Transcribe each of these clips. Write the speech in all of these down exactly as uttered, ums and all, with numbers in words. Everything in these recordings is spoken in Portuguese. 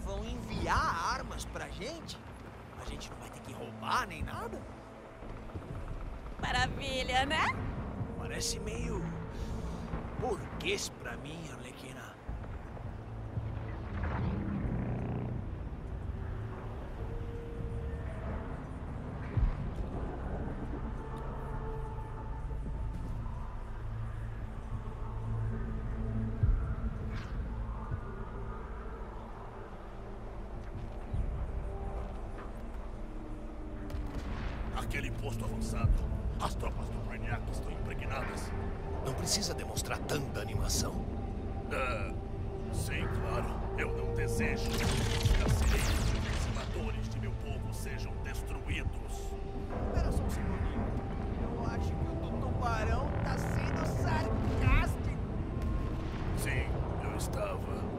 vão enviar armas pra gente? A gente não vai ter que roubar nem nada? Maravilha, né? Parece meio burguês pra mim, Arlequina. Aquele posto avançado. As tropas do Brainiac estão impregnadas. Não precisa demonstrar tanta animação. Ah, sim, claro. Eu não desejo que os carcereiros e os exiladores de meu povo sejam destruídos. Espera só um segundinho. Eu acho que o tubarão tá sendo sarcástico. Sim, eu estava.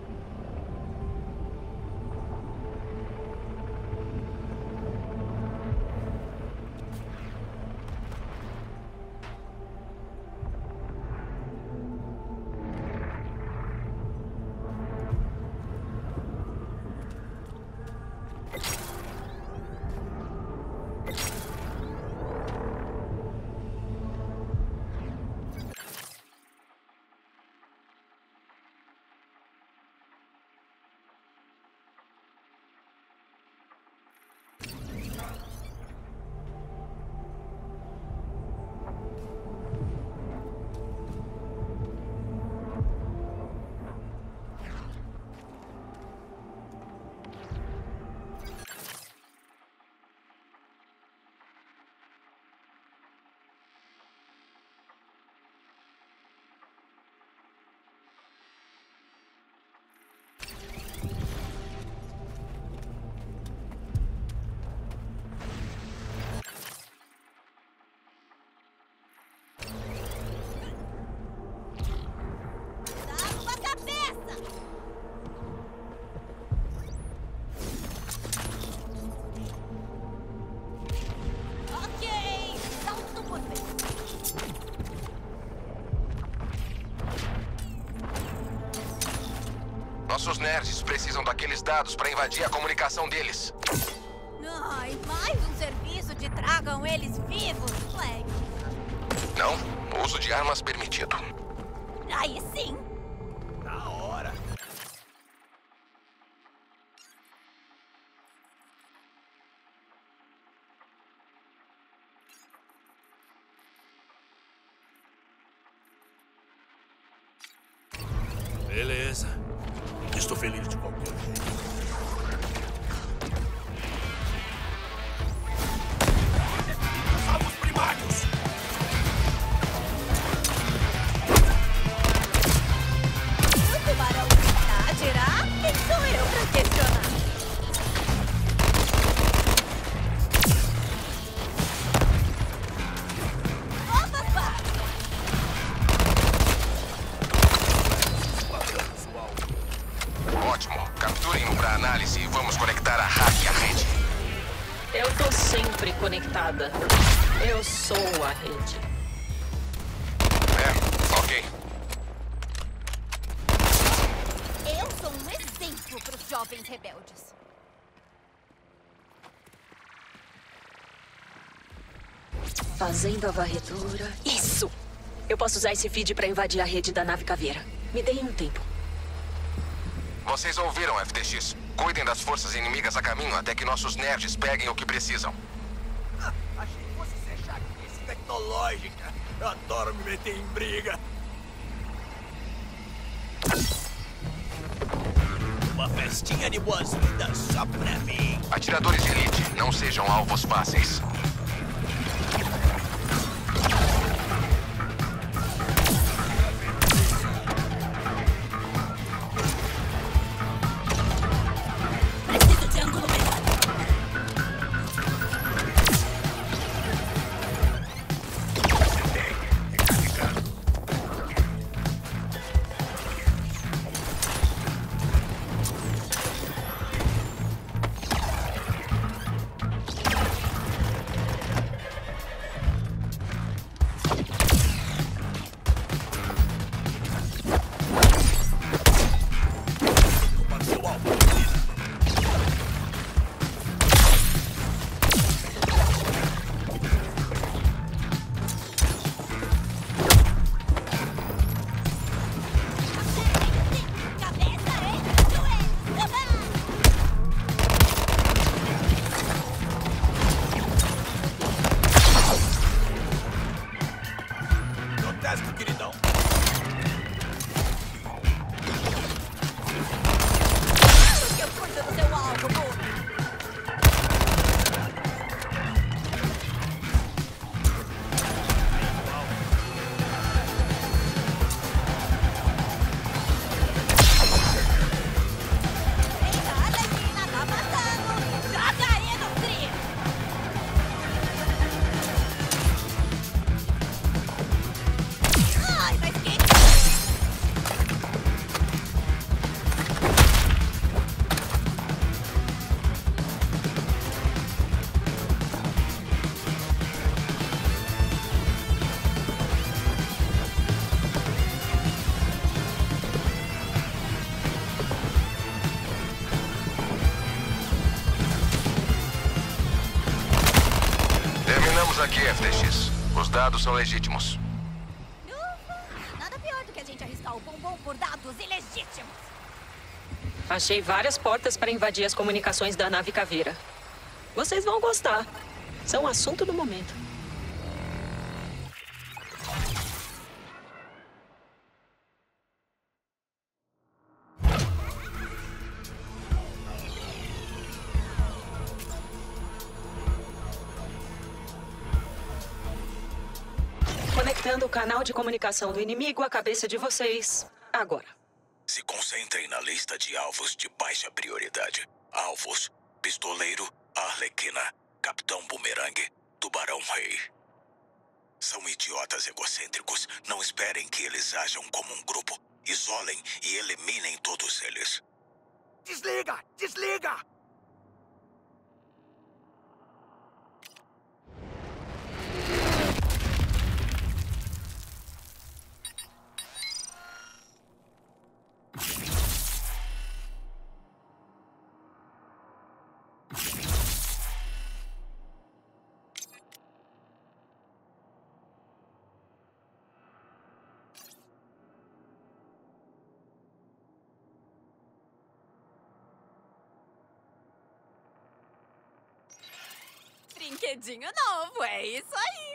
Nossos nerds precisam daqueles dados para invadir a comunicação deles. Ai, mais um serviço de tragam eles vivos, Flag. Não, uso de armas permitido. Aí sim. Na hora. Beleza. Estou feliz de qualquer jeito. Salvos primários! O tubarão está a atirar? Quem sou eu pra questionar? Opa, pá! Ótimo. Capturem-no para análise e vamos conectar a hack à rede. Eu tô sempre conectada. Eu sou a rede. É, ok. Eu sou um exemplo para os jovens rebeldes. Fazendo a varredura. Isso! Eu posso usar esse feed pra invadir a rede da nave Caveira. Me deem um tempo. Vocês ouviram, F T X? Cuidem das forças inimigas a caminho até que nossos nerds peguem o que precisam. Ah, achei que fosse ser chatice tecnológica. Eu adoro me meter em briga. Uma festinha de boas-vindas só pra mim. Atiradores de elite, não sejam alvos fáceis. Preciso de ângulo melhor. Estamos aqui, F T X. Os dados são legítimos. Ufa, nada pior do que a gente arriscar o bombom por dados ilegítimos. Achei várias portas para invadir as comunicações da nave Caveira. Vocês vão gostar. São assunto do momento. Conectando o canal de comunicação do inimigo à cabeça de vocês agora. Se concentrem na lista de alvos de baixa prioridade. Alvos: Pistoleiro, Arlequina, Capitão Boomerang, Tubarão Rei. São idiotas egocêntricos. Não esperem que eles ajam como um grupo. Isolem e eliminem todos eles. Desliga! Desliga! Brinquedinho novo, é isso aí.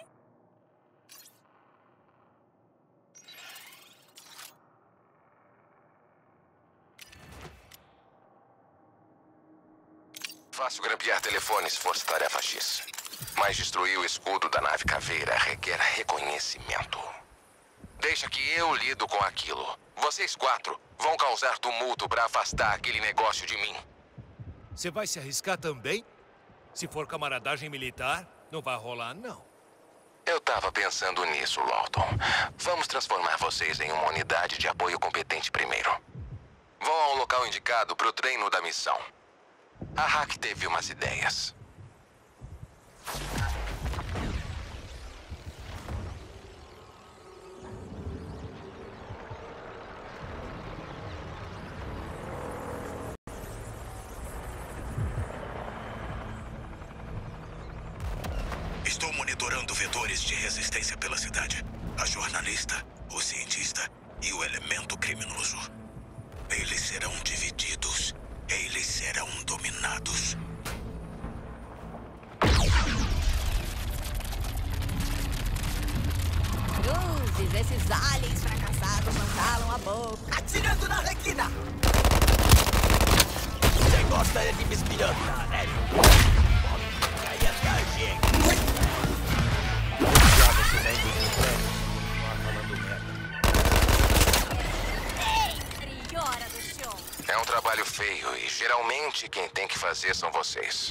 Fácil grampear telefones, Força-Tarefa X. Mas destruir o escudo da nave Caveira requer reconhecimento. Deixa que eu lido com aquilo. Vocês quatro vão causar tumulto para afastar aquele negócio de mim. Você vai se arriscar também? Se for camaradagem militar, não vai rolar, não. Eu tava pensando nisso, Lawton. Vamos transformar vocês em uma unidade de apoio competente primeiro. Vão ao local indicado pro treino da missão. A Hack teve umas ideias. Estou monitorando vetores de resistência pela cidade. A jornalista, o cientista e o elemento criminoso. Eles serão divididos. Eles serão dominados. Cruzes, esses aliens fracassados não calam a boca. Atirando na Arlequina! Você gosta de me espiando, né? Caia da gente! Já você tá indo no prédio, falando merda. Sempre hora do show. É um trabalho feio e geralmente quem tem que fazer são vocês.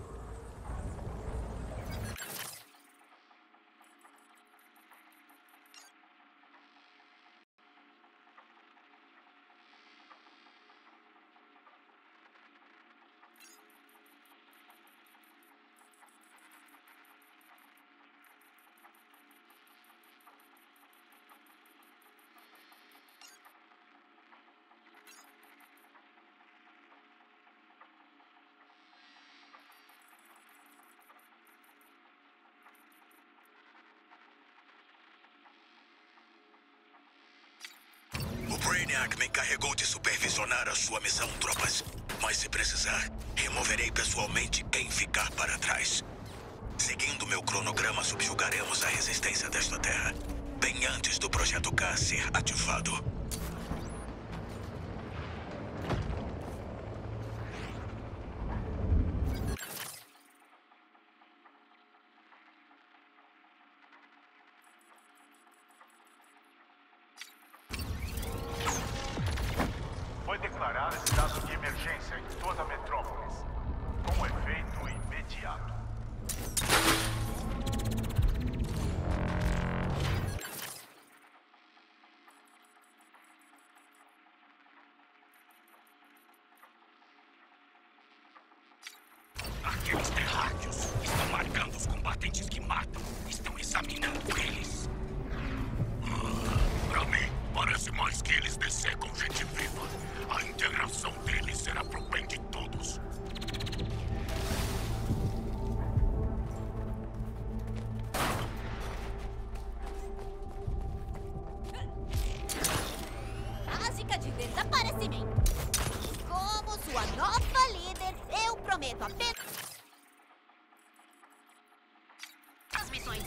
O Brainiac me encarregou de supervisionar a sua missão, tropas. Mas se precisar, removerei pessoalmente quem ficar para trás. Seguindo meu cronograma, subjugaremos a resistência desta terra, bem antes do Projeto K ser ativado. Foi declarado estado de emergência em toda a metrópolis, com efeito imediato.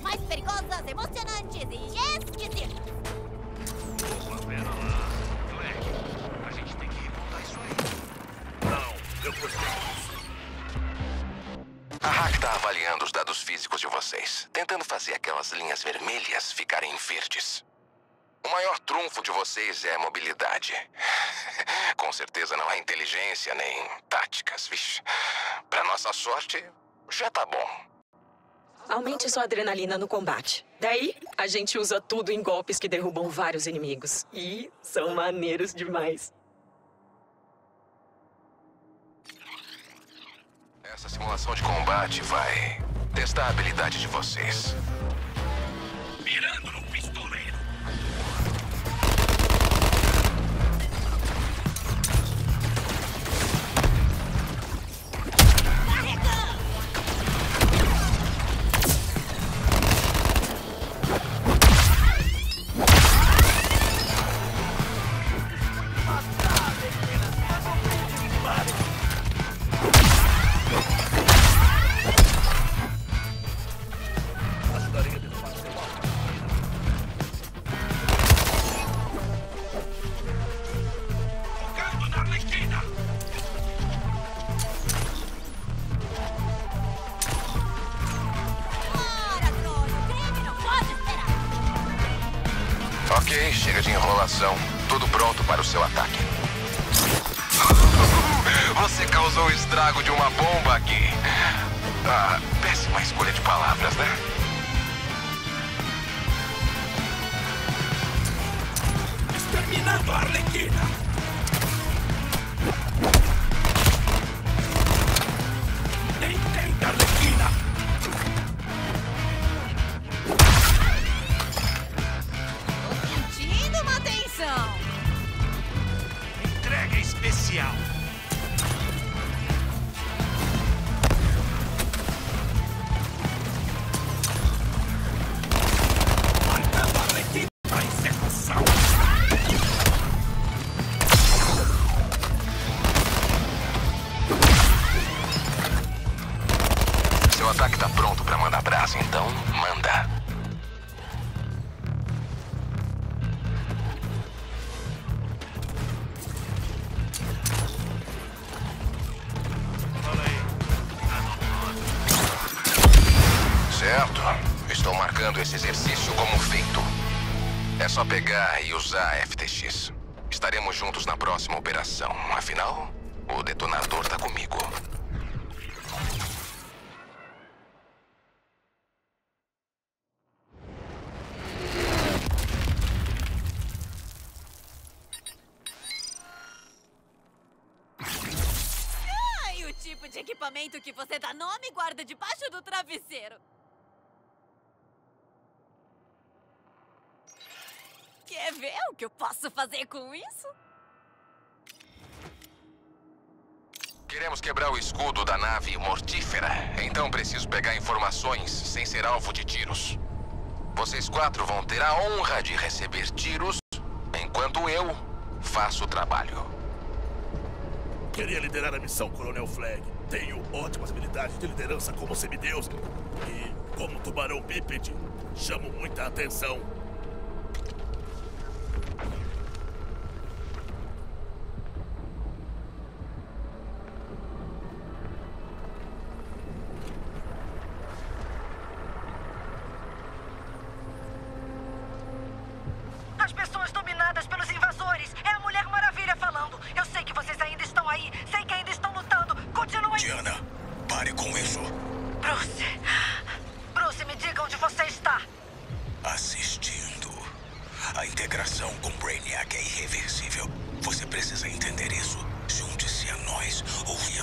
mais perigosas, emocionantes e esquisitas. Opa, pera lá. Flag, a gente tem que remontar isso aí. Não, eu gostei disso. A Hack tá avaliando os dados físicos de vocês, tentando fazer aquelas linhas vermelhas ficarem verdes. O maior trunfo de vocês é a mobilidade. Com certeza não há inteligência nem táticas, vixe. Pra nossa sorte, já tá bom. Aumente sua adrenalina no combate. Daí, a gente usa tudo em golpes que derrubam vários inimigos. E são maneiros demais. Essa simulação de combate vai testar a habilidade de vocês. Mirando no pistoleiro. Ajudaria a derrubar seu alvo. Focando na Arlequina. Bora, drone! O crime não pode esperar! Ok, chega de enrolação. Tudo pronto para o seu ataque. Você causou o estrago de uma bomba aqui. Ah, péssima escolha de palavras, né? Exterminando a Arlequina. Entenda, Arlequina. Tô sentindo uma tensão! Entrega especial. Mandando a Arlequina pra execução. Seu ataque tá pronto para mandar brasa, então manda. Fala aí. Certo. Estou marcando esse exercício como feito. É só pegar e usar a F T X. Estaremos juntos na próxima operação. Afinal, o detonador tá comigo. Ai, o tipo de equipamento que você dá nome e guarda debaixo do travesseiro. Quer ver o que eu posso fazer com isso? Queremos quebrar o escudo da nave mortífera. Então preciso pegar informações sem ser alvo de tiros. Vocês quatro vão ter a honra de receber tiros, enquanto eu faço o trabalho. Queria liderar a missão, Coronel Flag. Tenho ótimas habilidades de liderança como semideus. E, como tubarão bípede, chamo muita atenção. As pessoas dominadas pelos invasores. É a Mulher Maravilha falando. Eu sei que vocês ainda estão aí. Sei que ainda estão lutando. Continuem. Diana, pare com isso. Bruce. Bruce, me diga onde você está. Assistindo. A integração com Brainiac é irreversível. Você precisa entender isso. Junte-se a nós ou